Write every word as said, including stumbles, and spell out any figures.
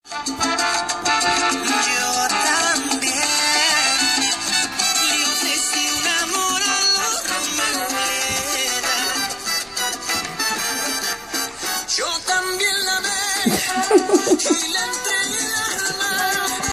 Yo también le ofrecí un amor a los Romeo y Julieta. Yo también la amé.